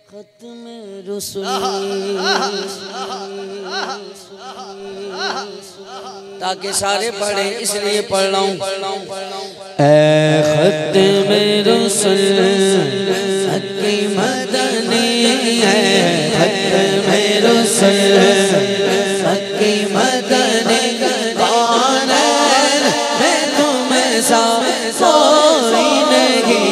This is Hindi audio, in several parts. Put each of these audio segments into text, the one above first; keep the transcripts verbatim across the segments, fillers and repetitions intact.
खत्म रुसूल ताकि सारे पढ़े इसलिए पढ़ रहा हूँ। ऐ खत्म रुसूल मक्की मदनी है, खत्म रुसूल मक्की मदनी कौन है मैं तुम सा कोई नहीं,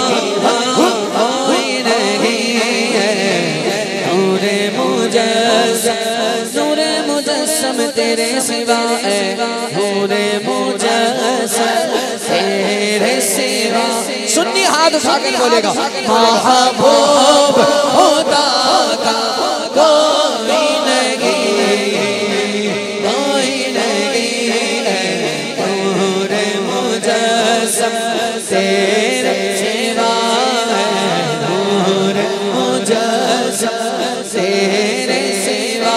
तेरे सिवा है नूरे मुजस्सम तेरे सिवा। सुन्नी हाथ उठा के बोलेगा महबूब खुदा का कोई नहीं, कोई नहीं है नूरे मुजस्सम तेरे सिवा है नूरे मुजस्सम तेरे सिवा।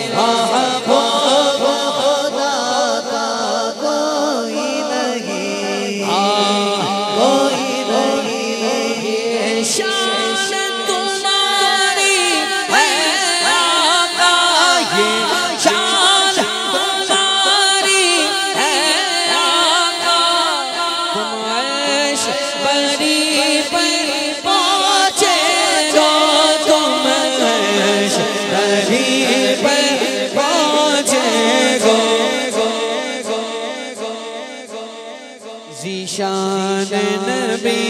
ज़ीशान नबी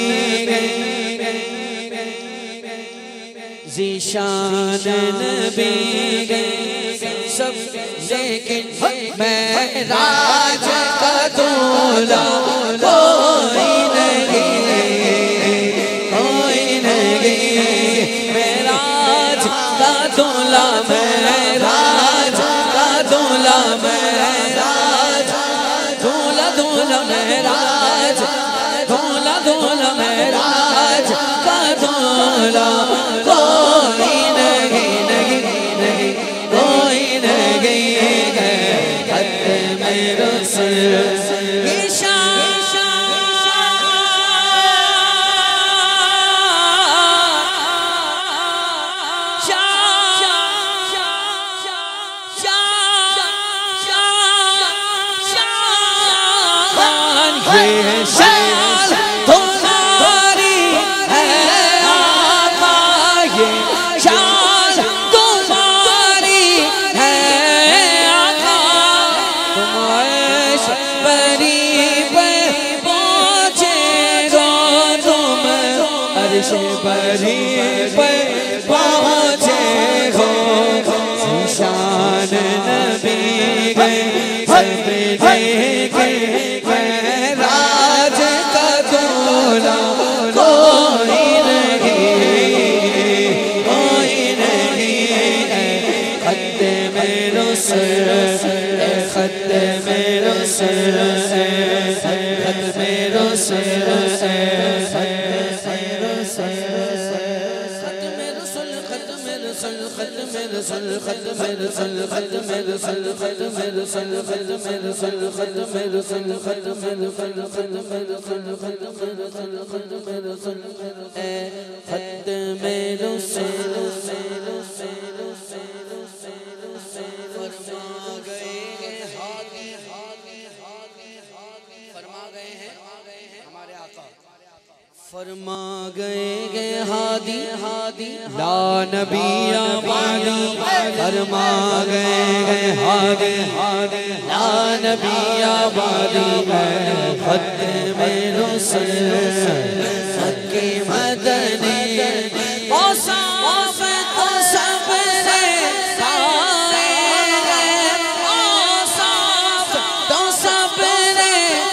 ज़ीशान नबी सब, लेकिन मैं राज का दूल्हा कोई नहीं, कोई नहीं मैं राज का दूल्हा, मैं राज का दूल्हा, मैं राज दूल्हा दूल्हा मैं राज दूल्हा दूल्हा मैं राज का दूल्हा कोई नहीं, नहीं नहीं कोई नहीं है खत्म रुसूल। शान तुम्हारी है आका, ये शान तुम्हारी है आका, तुम अर्श बरी पे पहुँचे गो, तुम अर्श बरी पे पहुँचे गो। शान नबी गए सब देखे फरमा गए गए हादी हादी ला नबी आबादी, फरमा गए गए हादी हादी ला नबी आबादी, खत्म रुसूल मक्की मदनी ओ साफ तो सब रे आएंगे, ओ साफ तो सब रे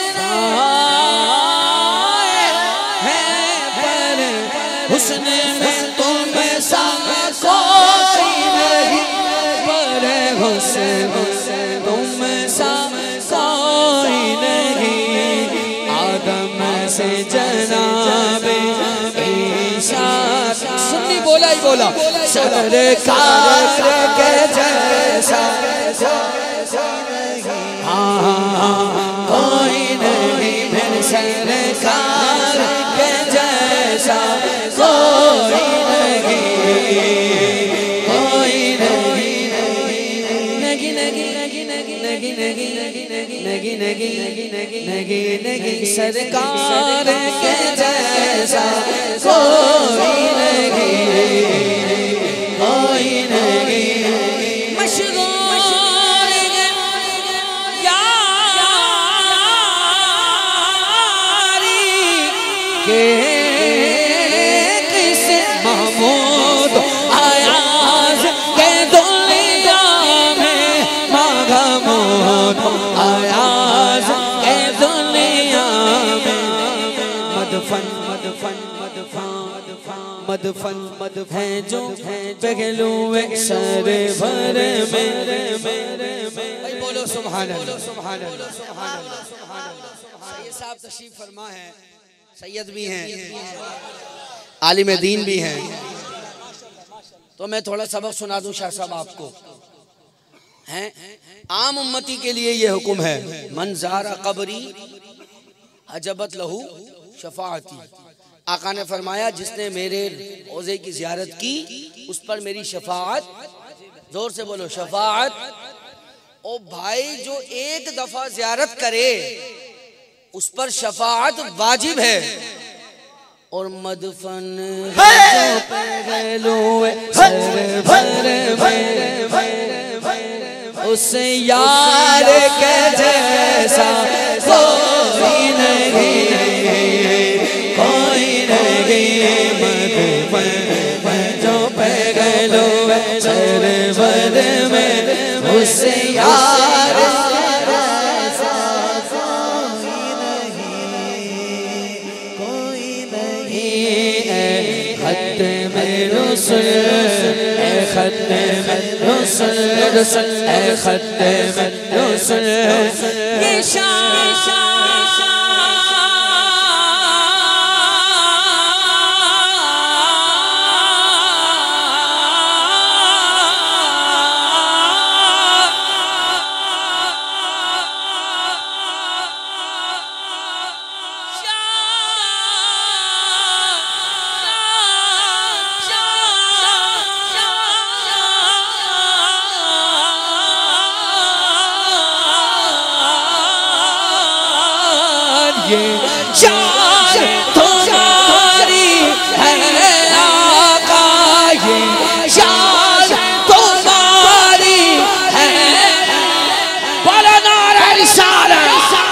उसने में तुम सा कोई नहीं, पर हुस्न तुम सा कोई नहीं। आदम से जनाबे ईसा, सुन्नी बोला ही बोला सरकार के जैसा हाँ कोई नहीं, फिर सरकार के जैसा कोई नहीं। नगी नगी नगी सरकार के जैसा कोई नहीं, कोई नहीं। मशगूल यारी के किस महमूद आयाज के दुनिया में महमूद आयाज के दुनिया में मदफन मदफन मदफन मदफन मदफन है जो पहलू सर भर में। बोलो सुभान अल्लाह, सुभान अल्लाह, सुभान अल्लाह, सुभान अल्लाह। सैयद साहब तशरीफ फरमा है, सैयद भी हैं, आलिम दीन भी हैं। तो मैं थोड़ा सबक सुना दूं शाह साहब आपको। हैं आम उम्मती के लिए ये हुक्म है, मन ज़ारा कब्री अजबत लहू शफाअती। आका ने फरमाया जिसने मेरे रोज़े की ज़ियारत की उस पर मेरी शफाअत, जोर से बोलो शफाअत। ओ भाई जो एक दफा ज़ियारत करे उस पर शफाअत वाजिब है। और मदफन जो पहलू सर भर में उस यार के जैसा कोई नहीं, कोई नहीं। मदफन जो पहलू सर भर में उस यार खत्म रुsul ए खत्म रुsul रुsul ए खत्म रुsul ये शान शान तुम्हारी है आका, ये शान तुम्हारी है। बोलो नारे रिसालत।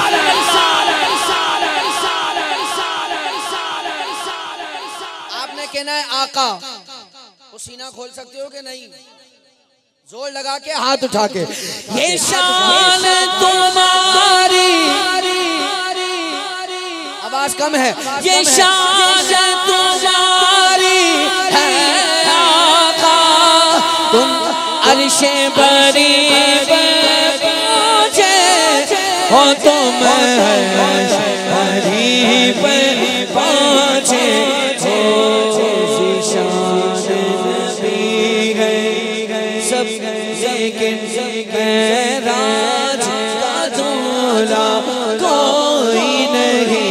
आपने कहना है आका, वो सीना खोल सकते हो कि नहीं? जोर लगा के हाथ उठा के। ये शान तुम्हारी, आवाज कम है। ये शान तुम्हारी है आका, तुम अर्शे बरी पे पहुंचे हो, तुम अर्शे बरी पे पहुंचे हो। शान नबी गए सब लेकिन राज का दूल्हा कोई नहीं,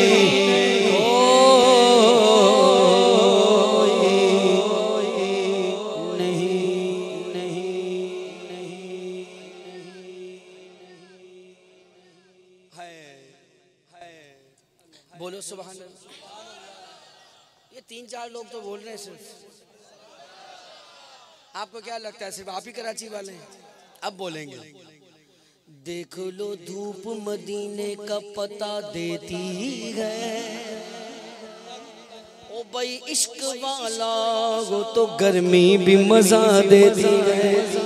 बोलो सुभान अल्लाह। ये तीन चार लोग तो बोल रहे हैं सिर्फ। आपको क्या लगता है सिर्फ आप ही कराची वाले हैं? अब बोलेंगे। देख लो धूप मदीने का पता देती है, ओ भाई इश्क वाला वो तो गर्मी भी मजा देती है।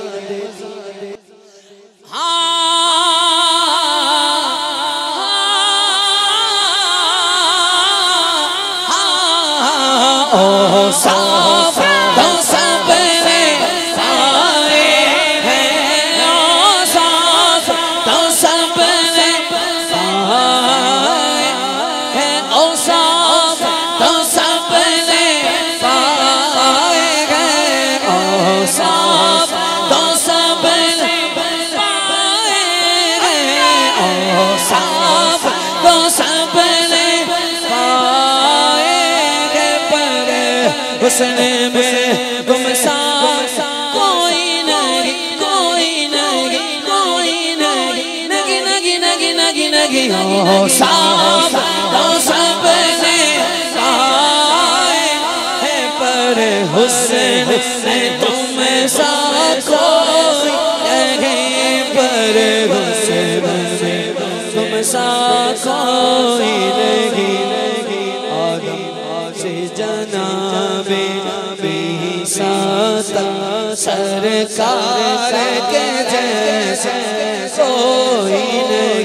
साफ तो सब ने आए हैं, साफ तो सब ने आए हैं, ओ साफ तो सब ने आए हैं, ओ साफ तो सब ने आए हैं, ओ साफ तो सब ने हुस्न में गुमसार कोई नहीं, कोई नहीं, कोई नहीं। नगी नगी नगी नगी लो साफ तो सबने पाए है, पर हुस्न है तुम सा कोई नहीं, पर हुस्न में तुम सा कोई नहीं। आदम से जनाबे ईसा सरकार के जैसे कोई नहीं।